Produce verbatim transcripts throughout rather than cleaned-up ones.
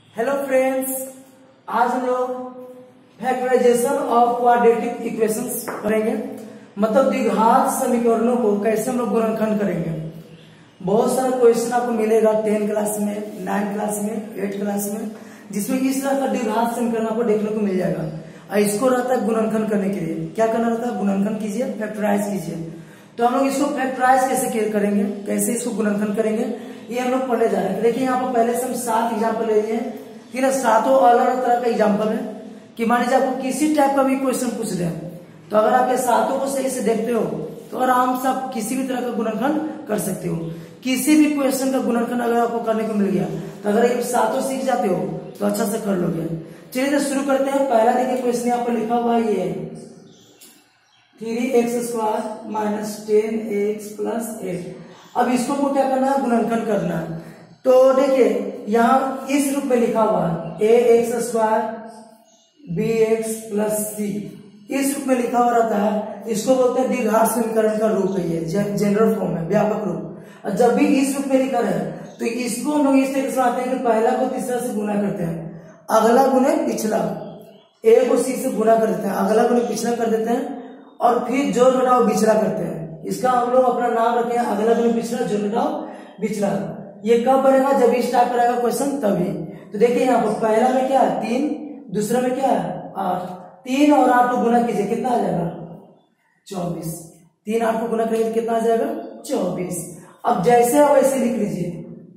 Hello friends, आज हम लोग फैक्टराइजेशन ऑफ क्वाड्रेटिक इक्वेशंस करेंगे। मतलब द्विघात समीकरणों को कैसे हम लोग गुणनखंड करेंगे। बहुत सारा क्वेश्चन आपको मिलेगा टेन क्लास में, नाइन क्लास में, एट क्लास में, जिसमें इस तरह का द्विघात समीकरण आपको देखने को मिल जाएगा। और इसको रहता है गुणनखंड करने के लिए क्या करना रहता है, गुणनखंड कीजिए, फैक्टराइज कीजिए। तो हम लोग इसको फैक्टराइज कैसे करेंगे, कैसे इसको गुणनखंड करेंगे, ये हम लोग पढ़ने जा रहे हैं। देखिए यहाँ पर पहले से हम सात एग्जाम्पल ले लिए हैं, ठीक है। सातों अलग अलग तरह का एग्जाम्पल है कि मान लीजिए आपको किसी टाइप का भी क्वेश्चन पूछ रहे हैं, तो अगर आप ये सातों को सही से देखते हो तो आराम से आप किसी भी तरह का गुणनखंड कर सकते हो। किसी भी क्वेश्चन का गुणनखंड अगर आपको करने को मिल गया तो अगर ये सातों सीख जाते हो तो अच्छा से कर लोगे। चलिए तो शुरू करते हैं। पहला देखिए क्वेश्चन यहाँ पर लिखा हुआ है, ये three x square minus ten x plus eight. अब इसको को क्या करना है, गुणनखंड करना है। तो देखिए यहाँ इस रूप में लिखा हुआ है A x square B x plus C, इस रूप में लिखा हुआ रहता है। इसको बोलते हैं द्विघात समीकरण का रूप है, ये जनरल फॉर्म है, व्यापक रूप। और जब भी इस रूप में लिखा है तो इसको हम लोग इस तरीके से आते हैं कि पहला को तीसरा से गुना करते हैं, अगला गुने पिछला, ए को सी से गुना कर देते हैं, अगला गुने पिछला कर देते हैं, और फिर जोड़ घटाओ बिचला करते हैं। इसका हम लोग अपना नाम रखे हैं अगला गुने पिछला, जोड़ घटाओ बिचला। ये कब बनेगा, जब इस टाइप का रहेगा क्वेश्चन तभी। तो देखिए यहाँ पर पहला में क्या है तीन, दूसरा में क्या है आठ। तीन और आठ को गुना कीजिए, कितना आ जाएगा चौबीस। तीन आठ को गुना करेंगे कितना आ जाएगा चौबीस। अब जैसे आप वैसे लिख लीजिए,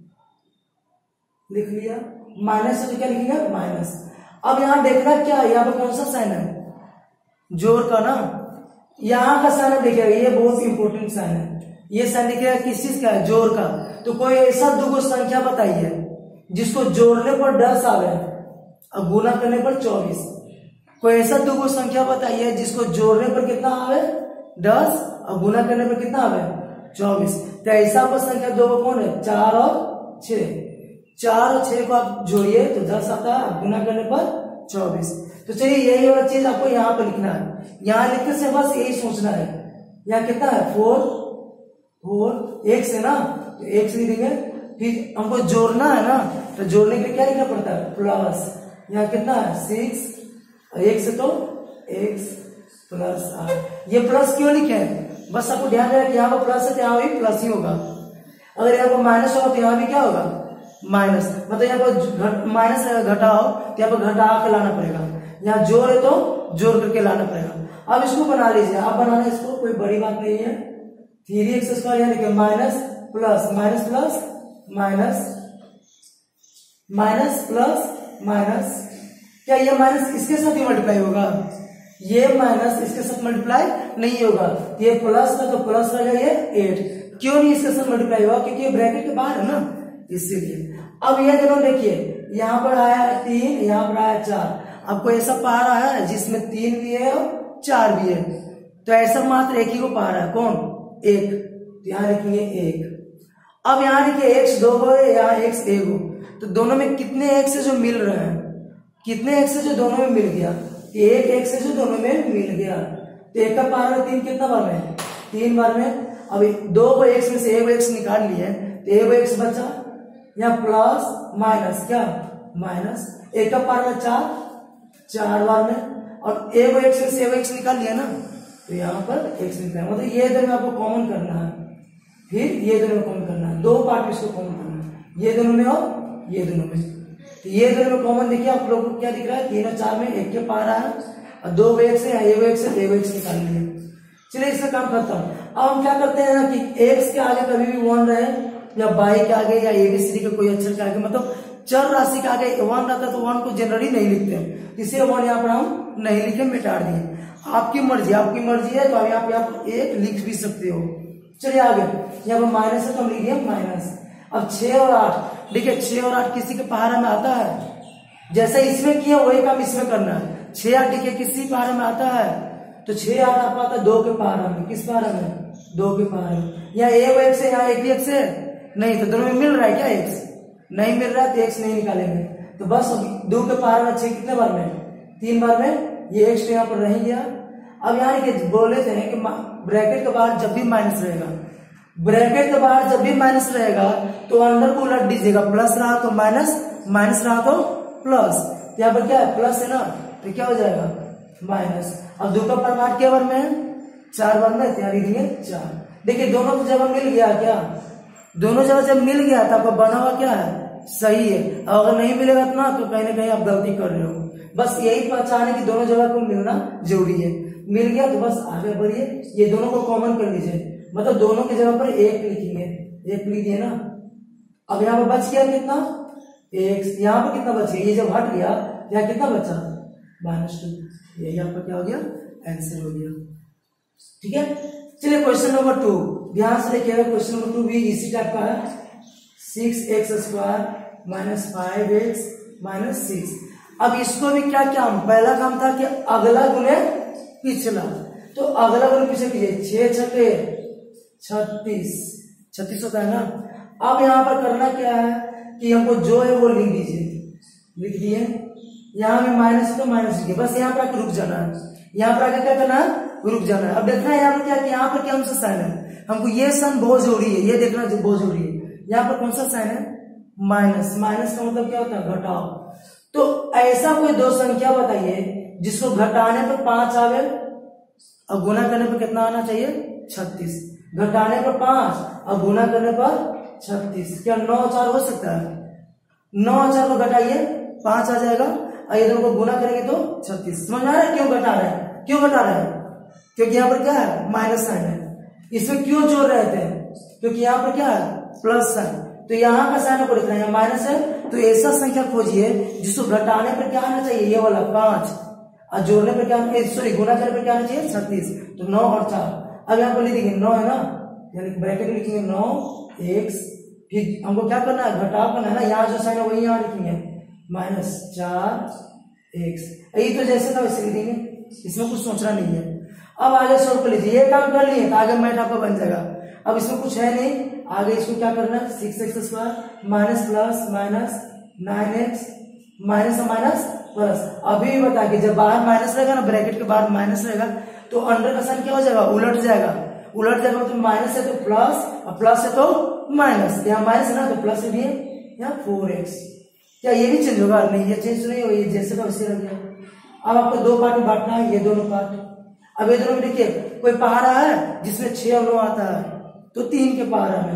लिख लिया, माइनस से क्या लिखिएगा माइनस। अब यहाँ देखना क्या है, यहाँ पर कौन सा साइन है, जोड़ का ना। यहाँ का साइन देखिएगा, ये बहुत इंपॉर्टेंट साइन है। ये साइन देखिएगा किस चीज का है, जोड़ का। तो कोई ऐसा दो संख्या बताइए जिसको जोड़ने पर दस आवे और गुना करने पर चौबीस। कोई ऐसा दो संख्या बताइए जिसको जोड़ने पर कितना आवे दस और गुना करने पर कितना आवे चौबीस। तो ऐसा पर संख्या दो कौन है, चार और छह। चार और छह को आप जोड़िए तो दस आता है, गुना करने पर चौबीस। तो चलिए यही वाला चीज आपको यहाँ पर लिखना है। यहाँ लिखने से बस यही सोचना है, यहाँ कितना है फोर, फोर एक्स है ना, तो एक्स लिखेंगे। फिर हमको जोड़ना है ना, तो जोड़ने के लिए क्या लिखना पड़ता है प्लस। यहाँ कितना है सिक्स, एक से तो एक्स प्लस आठ। ये प्लस क्यों लिखे हैं, बस आपको ध्यान रहे कि यहाँ पर प्लस है तो यहाँ भी प्लस ही होगा। अगर यहाँ पर माइनस होगा तो यहाँ भी क्या होगा माइनस। मतलब यहाँ पर माइनस घटाओ तो यहाँ पर घटा के लाना पड़ेगा, यहाँ जोड़ है तो जोड़ करके लाना पड़ेगा। अब इसको बना लीजिए, आप बनाना इसको, कोई बड़ी बात नहीं है। थ्री एक्स स्क्वायर यहाँ देखिए minus plus minus plus minus minus plus minus. क्या ये माइनस इसके साथ ही मल्टीप्लाई होगा, ये माइनस इसके साथ मल्टीप्लाई नहीं होगा। ये प्लस का तो प्लस रहेगा, ये एट। क्यों नहीं इसके साथ मल्टीप्लाई होगा, क्योंकि ये ब्रैकेट के बाहर है ना, इसीलिए। अब ये दोनों देखिए, यहाँ पर आया तीन, यहाँ पर आया चार। आपको ऐसा पार आया है जिसमें तीन भी है और चार भी है, तो ऐसा मात्र एक ही को पार है, कौन एक। तो यहाँ लिखेंगे एक। अब यहाँ लिखिए एक्स दो हो, यहाँ एक्स एक हो, तो दोनों में कितने एक्स है जो मिल रहे हैं, कितने एक्स है जो दोनों में मिल गया, एक एक्स है जो दोनों में मिल गया। तो एक का पार में तीन कितना बार में, तीन बार में। अब दो को एक्स में से एक एक्स निकाल लिए तो एक एक्स बचा, यहाँ प्लस माइनस क्या माइनस। एक का पार में चार, चार बार में, और एक एक्स में से एक एक्स निकाल लिया ना, तो यहाँ पर एक्स निकाल। मतलब ये दोनों आपको कॉमन करना है, फिर ये दोनों में कॉमन करना है, दो पार्ट में इसको कॉमन करना है, ये दोनों में और ये दोनों में। तो ये दोनों में कॉमन देखिए आप लोगों को क्या दिख रहा है, तीन और चार में एक के पार आया, और दो एक्स है, एक एक्स है, एक एक्स निकाल लिया। चलिए इसका काम करता हूँ। अब हम क्या करते हैं ना कि एक्स के आगे कभी भी वन रहे, या बाई के आगे, या एबीसीडी के कोई अक्षर के आगे, मतलब चर राशि के आगे वन रहता है तो वन को जनरली नहीं लिखते हैं, इसलिए वन यहाँ पर हम नहीं लिखे, मिटा दिए। आपकी मर्जी, आपकी मर्जी है तो अभी आप यहाँ पर एक लिख भी सकते हो। चलिए आगे, यहाँ पर माइनस है तो हम लिख दिए माइनस। अब छह और आठ, देखिए छह और आठ किसी के पहाड़ा में आता है, जैसे इसमें किया वही काम इसमें करना है। छह आठ देखिए किसी पहाड़ा में आता है, तो छह आठ आपका आता है दो के पहाड़ा में, किस पहाड़ा में, दो के पहाड़ा में। यहाँ एक एक्स है, यहाँ एक एक्स है नहीं, तो दोनों में मिल रहा है क्या एक्स, नहीं मिल रहा है तो एक्स नहीं निकालेंगे। तो बस दो के पहाड़ में छह कितने बार में, तीन बार में, ये एक्स तो यहाँ पर रह गया। अब यहाँ देखिए बोले थे कि ब्रैकेट के बाहर जब भी माइनस रहेगा, ब्रैकेट के बाहर जब भी माइनस रहेगा तो अंदर को उलट दीजिएगा, प्लस रहा तो माइनस, माइनस रहा तो प्लस, यहाँ पर क्या है प्लस है ना, तो क्या हो जाएगा माइनस। अब दो का परमाट क्या बार में है, चार बार में, तैयारी दिए चार। देखिए दोनों की जगह मिल गया क्या, दोनों जगह जब मिल गया तो आपका बना हुआ क्या है सही है। अगर नहीं मिलेगा तो ना तो कहीं ना कहीं आप गलती कर रहे हो। बस यही पहचाने कि दोनों जगह को मिलना जरूरी है। मिल गया तो बस आगे बढ़िए, ये दोनों को कॉमन कर लीजिए, मतलब दोनों की जगह पर एक लिखेंगे, एक लिख दिए ना। अब यहाँ पर बच गया कितना एक, यहाँ पर कितना बच गया, ये जब हट गया यहाँ कितना बचा माइनस टू, ये यहाँ पर क्या हो गया आंसर हो गया। ठीक है, चलिए क्वेश्चन नंबर टू ध्यान से देखिएगा। क्वेश्चन नंबर टू भी इसी टाइप का है, six x square minus five x minus six. अब इसको भी क्या क्या हम पहला काम था कि अगला गुने पिछला, तो अगला गुने पिछले कीजिए, छह छठे छत्तीस, छत्तीस होता है ना। अब यहाँ पर करना क्या है कि हमको जो है वो लिख दीजिए, लिख दिए, यहाँ में माइनस तो माइनस लिखिए, बस यहाँ पर आकर रुक जाना है, यहाँ पर आगे क्या करना है रुक जाना है। अब देखना है यहाँ पर क्या, यहाँ पर क्या सा साइन है, हमको ये साइन बहुत जरूरी है, ये देखना बहुत जरूरी है। यहाँ पर कौन सा साइन है माइनस, माइनस का मतलब क्या होता है घटाव। तो ऐसा कोई दो संख्या बताइए जिसको घटाने पर पांच आवे और गुना करने पर कितना आना चाहिए छत्तीस, घटाने पर पांच और गुना करने पर छत्तीस। क्या नौ चार हो सकता है, नौ चार को घटाइए पांच आ जाएगा और ये दोनों को गुना करेंगे तो छत्तीस। समझ आ रहा है क्यों घटा रहे हैं, क्यों घटा रहे हैं, क्योंकि यहाँ पर क्या है माइनस साइन है। इसमें क्यों जोड़ रहे थे, क्योंकि यहाँ पर क्या है प्लस साइन, तो यहाँ का साइन को लिखना है माइनस है, तो ऐसा संख्या खोजिए जिसको घटाने पर क्या आना चाहिए ये वाला पांच और जोड़ने पर क्या, सॉरी गुना करने पर क्या आना चाहिए छत्तीस। तो नौ और चार, अब यहाँ पर लिख देंगे नौ है ना, यानी ब्रैकेट में लिखेंगे नौ एक्स, फिर हमको क्या करना है घटाव करना है ना, यहाँ जो साइन है वही यहाँ लिखेंगे माइनस चार एक्स, यही तो जैसे था वैसे लिखेंगे, इसमें कुछ सोचना नहीं है। अब आगे सॉल्व कर लीजिए, ये काम कर लिए तो आगे मैथ आपका बन जाएगा। अब इसमें कुछ है नहीं, आगे इसको क्या करना है six x square minus plus minus nine x minus minus plus. अभी भी बता कि जब बाहर माइनस रहेगा ना, ब्रैकेट के बाहर माइनस रहेगा तो अंडर का साइन क्या हो जाएगा उलट जाएगा, उलट जाएगा तो माइनस है तो प्लस और प्लस है तो माइनस, यहाँ माइनस है ना तो प्लस है, यहाँ फोर एक्स। क्या ये भी चेंज होगा, नहीं ये चेंज नहीं होगा, ये जैसे का वैसे रह गया। अब आपको दो पार्ट में बांटना है, ये दोनों पार्ट। अब ये दोनों में देखिए कोई पहाड़ा है जिसमें छह और नौ आता है तो तीन के पहाड़ा में,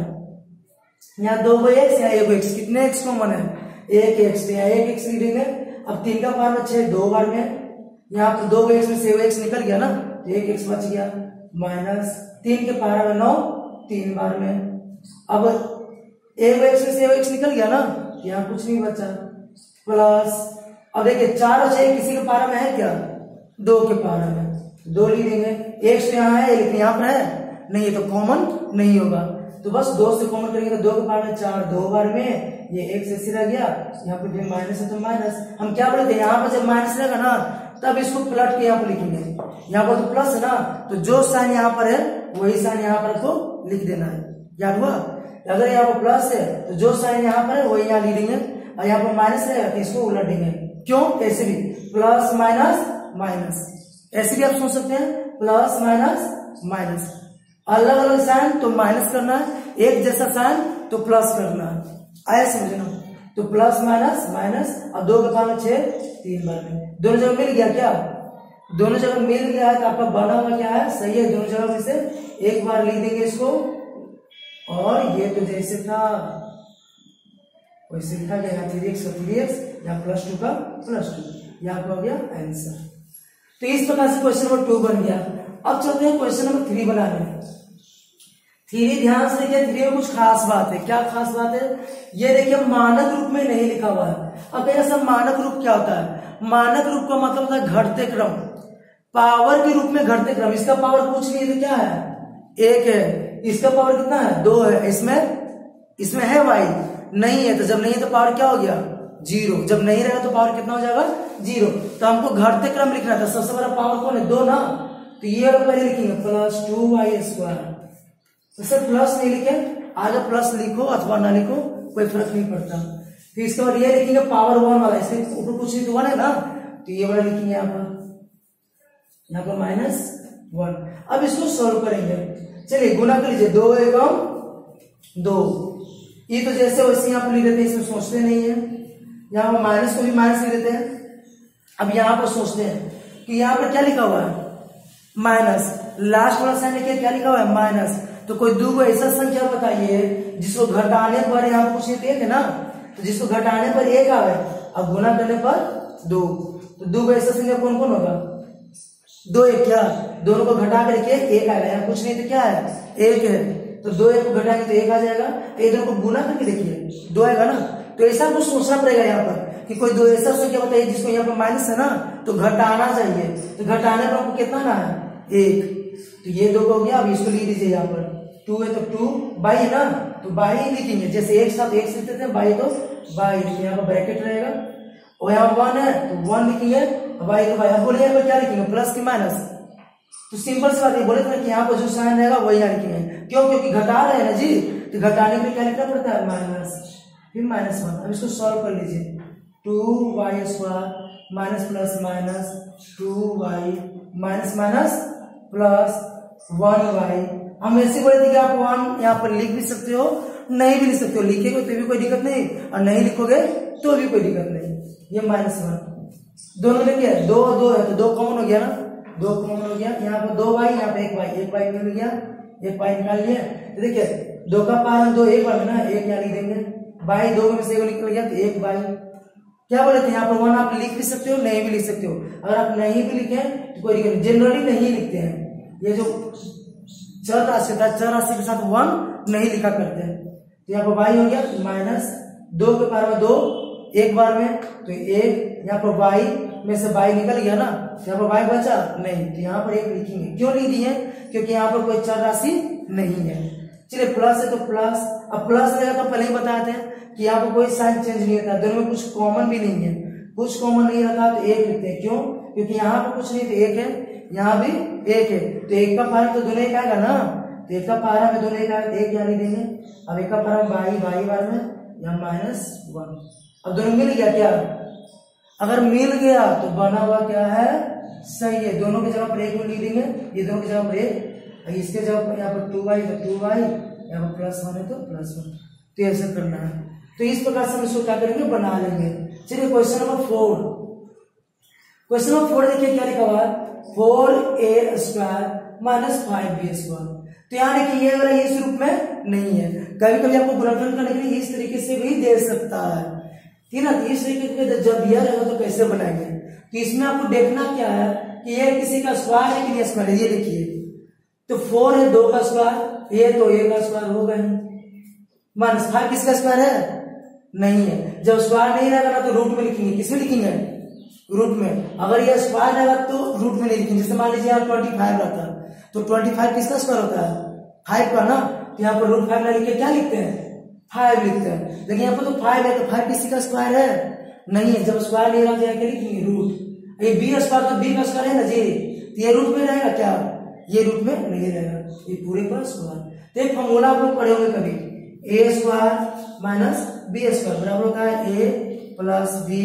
यहाँ दो गो एक्स यहाँ एक एक्स, कितने एक्स कॉमन है एक एक्स, यहाँ एक एक्स लिखेंगे। अब तीन का पहाड़ में छह दो बार में, यहाँ पर दो एक्स में से एक्स निकल गया ना तो एक एक्स बच गया माइनस तीन के पहाड़ा में नौ तीन बार में। अब एक एक्स में से एक्स निकल गया ना, यहाँ कुछ नहीं बचा प्लस। अब देखिए चार और छह किसी के पहाड़ा में है क्या, दो के पहाड़ा में, दो लिख देंगे। एक तो यहाँ है लेकिन यहाँ पर है नहीं, ये तो कॉमन नहीं होगा, तो बस दो से कॉमन करेंगे तो दो के पहाड़ में चार दो बार में, ये एक से रह गया, यहाँ पे भी माइनस है तो माइनस। हम क्या बोलते हैं यहाँ पर जब माइनस रहेगा ना तब इसको पलट के यहाँ पर लिखेंगे, यहाँ पर तो प्लस है ना तो जो साइन यहाँ पर है वही साइन यहाँ पर आपको लिख देना है, याद हुआ। अगर यहाँ पर प्लस है तो जो साइन यहाँ पर है वही यहाँ लिख देंगे, और यहाँ पर माइनस रहेगा तो इसको उलट देंगे। क्यों, ऐसे भी प्लस माइनस माइनस, ऐसे भी आप सोच सकते हैं प्लस माइनस माइनस, अलग अलग साइन तो माइनस करना है, एक जैसा साइन तो प्लस करना है, आया समझना। तो प्लस माइनस माइनस, और दो के पाँच में छह तीन बार में, दोनों जगह मिल गया क्या, दोनों जगह मिल गया है तो आपका बना हुआ क्या है सही है, दोनों जगह में से एक बार लिख देंगे इसको, और ये तो जैसे था वैसे लिखा गया, यहाँ थ्री एक्स का थ्री एक्स, यहाँ प्लस टू का प्लस टू, यहाँ हो गया आंसर। तो इस प्रकार से क्वेश्चन नंबर टू बन गया। अब चलते हैं क्वेश्चन नंबर थ्री बनाने। थ्री ध्यान से देखिए, थ्री में कुछ खास बात है। क्या खास बात है, ये देखिए मानक रूप में नहीं लिखा हुआ है। अब ऐसा मानक रूप क्या होता है, मानक रूप का मतलब होता है घटते क्रम, पावर के रूप में घटते क्रम। इसका पावर कुछ नहीं है तो क्या है एक है, इसका पावर कितना है दो है, इसमें इसमें है वाई नहीं है, तो जब नहीं है तो पावर क्या हो गया जीरो, जब नहीं रहेगा तो पावर कितना हो जाएगा जीरो। तो हमको घटते क्रम लिखना था, सबसे बड़ा पावर कौन है दो ना, तो ये पहले लिखेंगे प्लस टू वाई स्क्वायर, तो सर प्लस नहीं लिखे, आगे प्लस लिखो अथवा ना लिखो कोई फर्क नहीं पड़ता। फिर इसके बाद ये लिखेंगे पावर वन वाला, इसके ऊपर कुछ नहीं तो वन है ना, तो ये वाला लिखेंगे यहाँ पर, यहाँ पर माइनस वन। अब इसको सॉल्व करेंगे, चलिए गुना कर लीजिए, दो एवं दो, ये तो जैसे वैसे यहाँ पर लिख देते हैं, इसमें सोचते नहीं है। यहाँ पर माइनस को भी माइनस लिख देते हैं। अब यहाँ पर सोचते हैं कि यहाँ पर क्या लिखा हुआ है, माइनस, लास्ट वाला साइन लिखिए क्या लिखा हुआ है, माइनस। तो कोई दो को ऐसा संख्या बताइए जिसको घटाने पर यहाँ पर कुछ एक है ना, तो जिसको घटाने पर एक आवे और गुना करने पर दो, तो दो को ऐसा संख्या कौन कौन होगा, दो एक, क्या दोनों को घटा करके एक आएगा, यहाँ कुछ नहीं तो क्या है, एक है, तो दो एक को घटाएंगे तो एक आ जाएगा, तो ये दोनों को गुना करके देखिए दो आएगा ना। तो ऐसा कुछ सोचना पड़ेगा यहाँ पर कि कोई दो ऐसा संख्या बताइए जिसको यहाँ पर माइनस है ना, तो घटाना चाहिए, तो घटाने पर हमको कितना ना है, एक। तो ये दो हो गया। अब इसको लिख दीजिए यहाँ पर, टू है तो टू बाई है ना, तो बाई लिखेंगे, जैसे एक साथ एक लिखते थे, बाई तो बाई लिखेंगे, यहाँ पर ब्रैकेट रहेगा, और यहाँ वन है तो वन लिखेंगे, बाई तो बाई। अब बोलिए यहाँ पर क्या लिखेंगे, प्लस की माइनस, तो सिंपल सी बात है, बोले थे कि यहाँ पर जो साइन रहेगा वही यहाँ लिखेंगे, क्यों, क्योंकि घटा रहे हैं ना जी, तो घटाने में क्या लिखना पड़ता है, माइनस, फिर माइनस वन। अब इसको सॉल्व कर लीजिए, two y square minus plus minus two y minus minus plus one y. हम ऐसे बोले थे कि आप वन यहाँ पर लिख भी सकते हो, नहीं भी लिख सकते हो, लिखेगे तो भी कोई दिक्कत नहीं, और नहीं लिखोगे तो भी कोई दिक्कत नहीं। ये माइनस वन दोनों में क्या है, दो दो है तो दो कॉमन हो गया ना, दो कॉमन हो गया, यहाँ पर दो वाई, यहाँ पे एक वाई, एक वाई मिल गया, एक वाई निकाल लिया। तो देखिए दो का पावर दो एक बार में ना, एक यहाँ लिख देंगे, बाई दो में से एक निकल गया तो एक बाई। क्या बोले थे, यहाँ पर वन आप लिख भी सकते हो, नहीं भी लिख सकते हो। अगर आप नहीं भी लिखे तो कोई दिक्कत नहीं, जनरली नहीं लिखते हैं, ये जो चर राशि था, चर राशि के साथ वन नहीं लिखा करते हैं। तो यहाँ पर बाई हो गया माइनस दो के पावर में दो एक बार में, तो एक, यहाँ पर बाई में से बाई निकल गया ना, यहाँ पर बाई बचा नहीं, तो यहाँ पर एक लिखेंगे। क्यों नहीं दिए, क्योंकि यहाँ पर कोई चर राशि नहीं है। चलिए प्लस है तो प्लस, अब प्लस रहेगा तो पहले ही बताते हैं कि यहाँ पर कोई साइन चेंज नहीं होता, दोनों में कुछ कॉमन भी नहीं है, कुछ कॉमन नहीं रखा तो एक लिखते हैं। क्यों, क्योंकि यहाँ पर कुछ नहीं तो एक है, यहाँ भी एक है, तो एक का पारा तो दोनों एक आएगा ना, तो एक का पारा में दोनों एक आएगा, एक यहाँ लिख देंगे। अब एक का पारा में बाई, बाई बार में यहाँ माइनस वन। अब दोनों मिल गया क्या, अगर मिल गया तो बना हुआ क्या है, सही है, दोनों की जगह पर एक में लिख देंगे, ये दोनों की जगह पर एक, इसके जगह पर यहाँ पर टू वाई तो टू वाई, यहाँ पर प्लस वन है तो प्लस वन, तो ऐसा करना है। तो इस प्रकार से हम इसको क्या करेंगे, बना लेंगे। चलिए question number four, question number four देखिए क्या लिखा हुआ है, four a square minus five b square. तो यहाँ देखिए ये वाला इस रूप में नहीं है, कभी कभी आपको गुणनफल करने के लिए इस तरीके से भी दे सकता है, ठीक है ना। इस तरीके से जब दिया रहेगा तो कैसे बनाएंगे, तो इसमें आपको देखना क्या है कि ये किसी का स्क्वायर है कि नहीं स्क्वायर है। ये देखिए तो फोर है दो का स्क्वायर, ये तो एक का स्क्वायर हो गए, माइनस फाइव किसका स्क्वायर है, नहीं है। जब स्क्वायर नहीं रहेगा ना तो रूट में लिखेंगे, किसमें लिखेंगे, रूट में। अगर ये स्क्वायर रहेगा तो रूट में नहीं लिखेंगे। जैसे मान लीजिए यहाँ ट्वेंटी फाइव रहता है तो ट्वेंटी फाइव किसका स्क्वायर होता है, फाइव का ना, तो यहाँ पर रूट फाइव ना लिख के क्या लिखते हैं, फाइव लिखते हैं। लेकिन यहाँ पर तो फाइव है तो फाइव किसी का स्क्वायर है, नहीं है। जब स्क्वायर नहीं रहता है क्या लिखेंगे, रूट। ये बी स्क्वायर तो बी का स्क्वायर है ना जी, तो ये रूट में रहेगा क्या, ये रूट में नहीं रहेगा, ये पूरे पर स्क्वायर। तो एक फॉर्मूला आप लोग पढ़े होंगे कभी, a square minus b square बराबर होता है a plus b,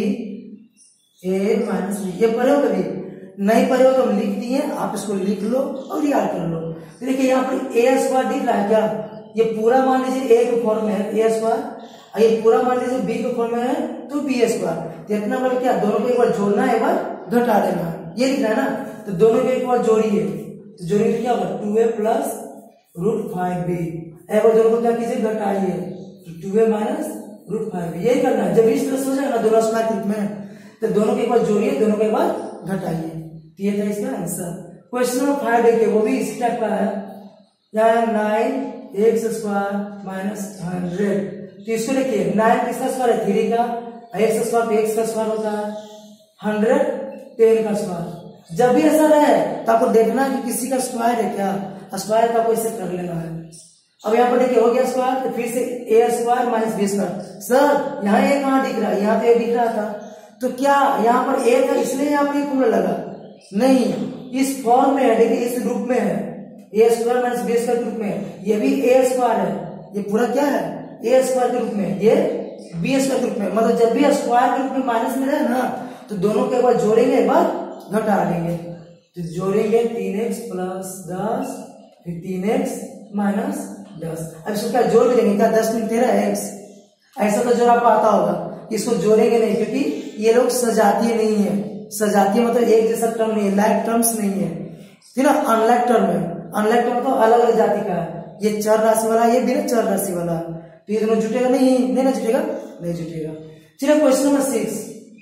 a minus b. ये पढ़े हो कभी, नहीं पढ़े हो तो हम लिख दिए, आप इसको लिख लो और याद कर लो। तो देखिए यहाँ पर ए स्क्वायर दिख रहा है क्या, ये पूरा मान लीजिए ए के फॉर्म में है ए स्क्वायर, ये पूरा मान लीजिए बी के फॉर्म में है तो बी स्क्वायर। तो इतना मतलब क्या, दोनों को एक बार जोड़ना है, एक बार घटा देना है, ये लिखना है ना। तो दोनों को एक बार जोड़िए, तो जोड़िए तो क्या होगा, two a plus root five b. एक बार दोनों को क्या कीजिए, घटाइए, तो two a minus root five b, यही करना है। जब इस तरह से हो जाएगा ना दोनों स्क्वायर के रूप में, तो दोनों के एक बार जोड़िए, दोनों के एक बार घटाइए। तो ये था इसका आंसर। क्वेश्चन नंबर फाइव देखिए, वो भी इसी टाइप का है, यहाँ nine x square minus hundred. तो इसको देखिए, नाइन किसका स्क्वायर है, थ्री का, एक्स स्क्वायर तो एक्स का स्क्वायर होता है, हंड्रेड टेन का स्क्वायर। जब भी ऐसा रहे तो आपको देखना है कि किसी का स्क्वायर है क्या, स्क्वायर का आपको इसे कर लेना है। अब यहाँ पर देखिए हो गया स्क्वायर, तो फिर से a square minus b square. Sir यहाँ ए कहाँ दिख रहा है, यहाँ तो ए दिख रहा था, तो क्या यहाँ पर ए था इसलिए यहाँ पर फॉर्मूला लगा, नहीं, इस फॉर्म में है, देखिए इस रूप में है, a square minus b square के रूप में, ये भी ए स्क्वायर है, ये पूरा क्या है, ए स्क्वायर के रूप में, ये बी स्क्वायर के रूप में। मतलब जब भी स्क्वायर के रूप में माइनस में रहे ना, तो दोनों के एक बार जोड़ेंगे, एक बार घटा देंगे। तो जोड़ेंगे तीन एक्स प्लस दस, फिर तीन एक्स माइनस दस। अब इसको क्या जोड़ भी देंगे क्या, दस में तेरह एक्स, ऐसा तो जोड़ आपको आता होगा। इसको जोड़ेंगे नहीं, क्योंकि ये लोग सजातीय नहीं है। सजातीय मतलब एक जैसा टर्म नहीं है, लाइक टर्म्स नहीं है, ठीक है ना। अनलाइक टर्म है, अनलाइक टर्म तो अलग अलग जाति का है। ये चर राशि वाला, ये बिना चर राशि वाला, तो ये दोनों जुटेगा नहीं, नहीं ना जुटेगा, नहीं जुटेगा। चलिए क्वेश्चन नंबर सिक्स,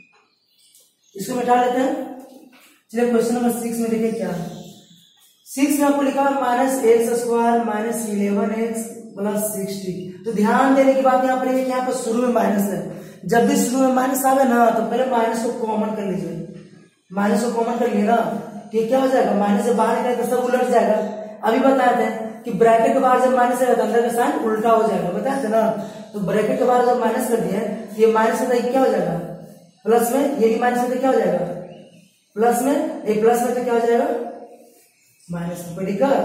इसको मिटा लेते हैं। चलिए क्वेश्चन नंबर सिक्स में देखिए क्या है। सिक्स में आपको लिखा है minus x square minus eleven x plus sixty. तो ध्यान देने की बात यहाँ पर है कि यहाँ पर शुरू में माइनस है। जब भी शुरू में माइनस आवे ना, तो पहले माइनस को कॉमन कर लीजिए। माइनस को कॉमन कर लिए ना, तो क्या हो जाएगा, माइनस से बाहर निकले तो सब उलट जाएगा। अभी बताए थे कि ब्रैकेट के बाहर जब माइनस आएगा तो अंदर का साइन उल्टा हो जाएगा, बताए थे ना। तो ब्रैकेट के बाहर जब माइनस कर दिए, ये माइनस होता है क्या हो जाएगा प्लस में, ये भी माइनस होता है क्या हो जाएगा प्लस में, एक प्लस में तो क्या हो जाएगा माइनस में। ठीक है,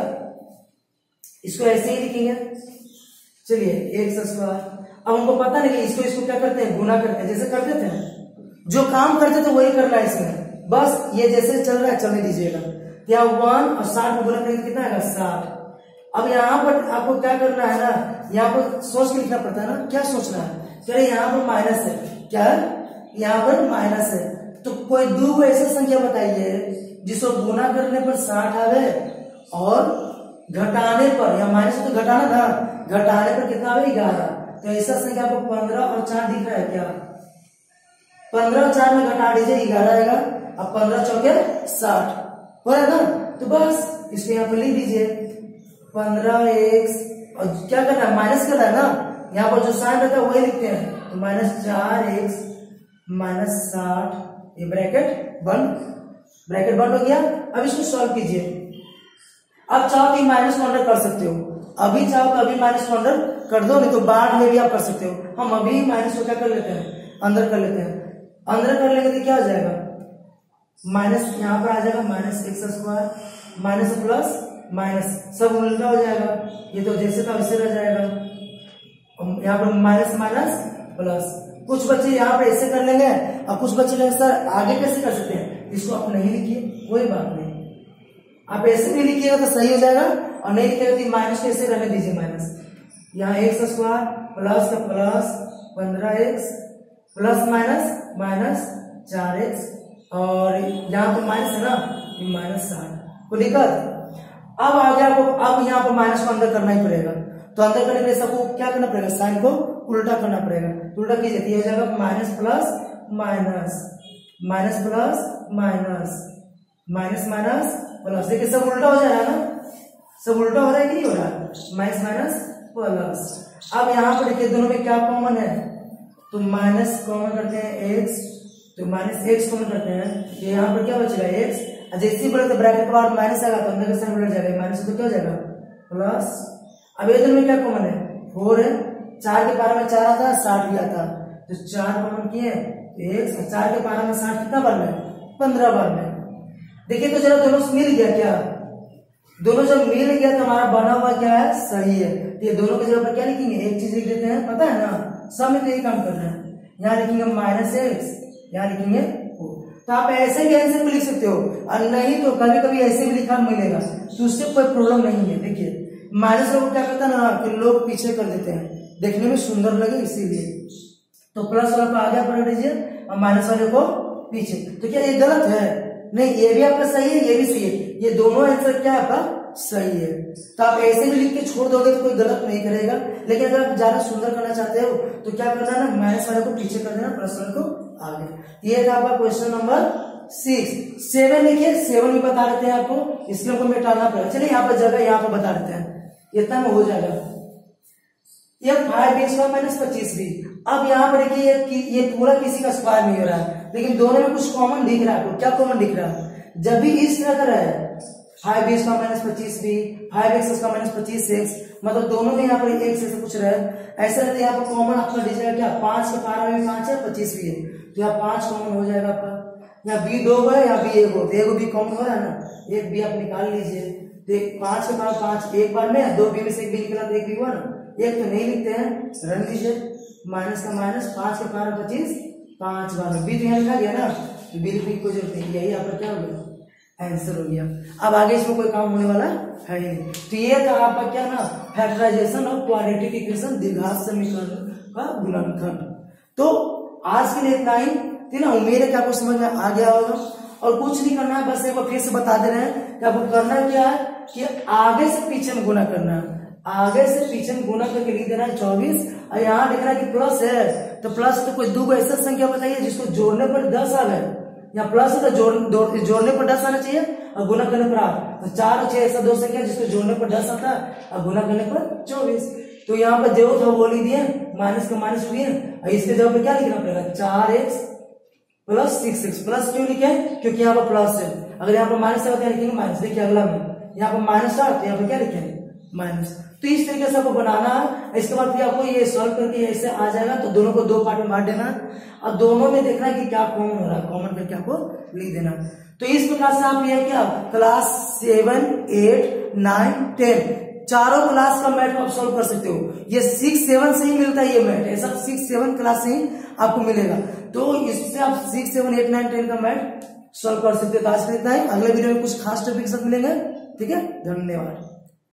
इसको ऐसे ही लिखेंगे। चलिए एक्स स्क्वायर, अब हमको पता नहीं कि इसको इसको क्या करते हैं, गुना करते हैं, जैसे करते थे जो काम करते थे वही करना है इसमें। बस ये जैसे चल रहा है चलने दीजिएगा। यहाँ वन और साठ को गुना करेंगे कितना आएगा साठ। अब यहाँ पर आपको क्या करना है ना, यहाँ पर सोच के लिखना पड़ता है ना। क्या सोचना है, चलिए यहाँ पर माइनस है, क्या है यहाँ पर माइनस है, तो कोई दो ऐसी संख्या बताइए जिसको गुना करने पर साठ आवे और घटाने पर, या माइनस तो घटाना था, घटाने पर कितना आवे ग्यारह। तो ऐसा संख्या आपको पंद्रह और चार दिख रहा है क्या, पंद्रह और चार में घटा दीजिए ग्यारह आएगा। अब पंद्रह चौके साठ हो रहा है ना, तो बस इसको यहाँ पर लिख दीजिए पंद्रह एक्स, और क्या करना है माइनस करना है ना, यहाँ पर जो साइन रहता है वही लिखते हैं। तो माइनस चार एक्स माइनस साठ, ये ब्रैकेट बंद, ब्रैकेट बंद हो गया। अब इसको सॉल्व कीजिए। अब चाहो तो माइनस को अंडर कर सकते हो, अभी चाहो तो अभी माइनस को अंडर कर दो, नहीं तो बाद में भी आप कर सकते हो। हम अभी माइनस को क्या कर लेते हैं, अंदर कर लेते हैं। अंदर कर लेंगे तो क्या हो जाएगा, माइनस यहाँ पर आ जाएगा minus x square minus plus minus, सब उल्टा हो जाएगा। ये तो जैसे था वैसे रह जाएगा। यहाँ पर माइनस माइनस प्लस, कुछ बच्चे यहाँ पर ऐसे कर लेंगे और कुछ बच्चे लेंगे सर आगे कैसे कर सकते हैं, इसको आप नहीं लिखिए, कोई बात नहीं। आप ऐसे भी लिखिएगा तो सही हो जाएगा, और नहीं लिखिएगा तो माइनस कैसे रहने दीजिए माइनस। यहाँ एक्स स्क्वायर प्लस का प्लस पंद्रह एक्स प्लस माइनस माइनस चार एक्स, और यहाँ पर माइनस है ना, माइनस साठ को दिक्कत। अब आगे आपको, अब यहाँ पर माइनस को अंदर करना ही पड़ेगा। तो अंदर करने के लिए सबको क्या करना पड़ेगा, साइन को उल्टा करना पड़ेगा। उल्टा कीजिए, हो जाएगा minus plus minus minus plus minus minus minus plus. देखिए सब उल्टा हो जा रहा है ना, सब उल्टा हो रहा है कि नहीं हो रहा है, माइनस माइनस प्लस। अब यहाँ पर देखिए दोनों में क्या कॉमन है, तो माइनस कॉमन करते हैं एक्स, तो माइनस एक्स कॉमन करते हैं, तो यहाँ पर क्या बचेगा एक्स। जैसे बोले तो ब्रैकेट के बाद माइनस आएगा तो अंदर का साइन उलट जाएगा, माइनस तो क्या हो जाएगा प्लस। अब ये दोनों में क्या कॉमन है, फोर है, चार के पारा में चार आता है, साठ भी आता है, तो चार कॉमन किए एक्स, चार के पारा में साठ कितना बार में, पंद्रह बार में। देखिए तो जरा दोनों मिल गया क्या, दोनों जब मिल गया तो हमारा बना हुआ क्या है, सही है। तो ये दोनों की जगह पर क्या लिखेंगे, एक चीज लिख देते हैं, पता है ना, सब में तो यही काम कर रहे हैं। यहाँ लिखेंगे माइनस एक्स, यहाँ लिखेंगे फोर। तो आप ऐसे भी आंसर भी लिख सकते हो, और नहीं तो कभी कभी ऐसे भी लिखा मिलेगा, तो उससे कोई प्रॉब्लम नहीं है। देखिए माइनस लोग क्या करता है ना कि लोग पीछे कर देते हैं, देखने में सुंदर लगे इसीलिए। तो प्लस वाले को आगे पढ़ दीजिए और माइनस वाले को पीछे। तो क्या ये गलत है, नहीं, ये भी आपका सही है, ये भी सही है, ये दोनों आंसर क्या आपका सही है। तो आप ऐसे भी लिख के छोड़ दोगे तो कोई गलत नहीं करेगा। लेकिन अगर आप ज्यादा सुंदर करना चाहते हो तो क्या करना है ना, माइनस वाले को पीछे कर देना, प्लस वाले को आगे। ये था आपका क्वेश्चन नंबर सिक्स। सेवन लिखिए, सेवन भी बता देते हैं आपको, इसलिए हमको मिटाना पड़ेगा। चलिए यहाँ पर जगह यहाँ पर बता देते हैं, इतना में हो जाएगा। ये फाइव बी स्क्वायर माइनस पच्चीस बी। अब यहाँ पर देखिए ये, ये पूरा किसी का स्क्वायर नहीं हो रहा है, लेकिन दोनों में कुछ कॉमन दिख रहा है आपको। क्या कॉमन दिख रहा है, जब भी इस तरह का रहे फाइव बी स्क्वायर माइनस पच्चीस b, five x square minus पच्चीस एक्स, मतलब दोनों में यहाँ पर एक से कुछ रहे, ऐसा रहता है। यहाँ पर कॉमन आपका दीजिएगा क्या, पांच के पारा में भी पांच है, पच्चीस भी है, तो यहाँ पांच कॉमन हो जाएगा आपका। यहाँ बी दो है, यहाँ बी एक हो, तो एक बी कॉमन हो रहा है ना, एक बी आप निकाल लीजिए। तो पांच के पारा पांच एक बार में, दो बी में से एक बी निकला तो एक बी हुआ ना, एक तो नहीं लिखते हैं, रन दीजिए। माइनस का माइनस, पांच के पारा पच्चीस, पांच बार में बी तो यहाँ लिखा गया ना, तो बी लिखने की कोई जरूरत नहीं, यही आपका क्या हो गया, आंसर हो गया। अब आगे इसमें कोई काम होने वाला है नहीं। तो ये था आपका क्या ना, फैक्टराइजेशन और क्वाड्रेटिक इक्वेशन, द्विघात समीकरण का गुणनखंड। तो आज के लिए इतना ही, ठीक है। उम्मीद है कि आपको समझ में आ गया होगा और कुछ नहीं करना है, बस एक बार फिर से बता दे रहे हैं कि आपको करना क्या है कि आगे से पीछे में गुना करना है, आगे से पीछे में गुना करके लिख देना है चौबीस। और यहाँ देखना है कि प्लस है तो प्लस तो कोई दो ऐसा संख्या बताइए जिसको जोड़ने पर दस आ गए, या प्लस है तो जोड़ जोड़ने पर दस आना चाहिए और गुना करने पर आठ, तो चार और छह ऐसा दो संख्या जिसको जोड़ने पर दस आता है और गुना करने पर चौबीस। तो यहाँ पर जो था वो लिख दिए, माइनस का माइनस दिए, और इसके जगह पे क्या लिखना पड़ेगा, चार x plus six x. Plus क्यों लिखे, क्योंकि यहाँ पर प्लस है, अगर यहाँ पर माइनस है तो लिखेंगे माइनस। देखिए अगला में यहाँ पर माइनस था तो यहाँ पर क्या लिखेंगे माइनस। तो इस तरीके से आपको बनाना है। इसके बाद फिर आपको ये सॉल्व करके ऐसे आ जाएगा, तो दोनों को दो पार्ट में बांट देना और दोनों में देखना है कि क्या कॉमन हो रहा है, कॉमन करके आपको लिख देना। तो इस प्रकार से आप ये क्या class seven eight nine ten चारों क्लास का मैथ आप सॉल्व कर सकते हो। ये सिक्स सेवन से ही मिलता है ये मैथ, ऐसा सिक्स सेवन क्लास से ही आपको मिलेगा। तो इससे आप six seven eight nine ten का मैथ सॉल्व कर सकते हो। तो आज के लिए इतना ही, अगले वीडियो में कुछ खास टॉपिक के साथ मिलेंगे। ठीक है, धन्यवाद।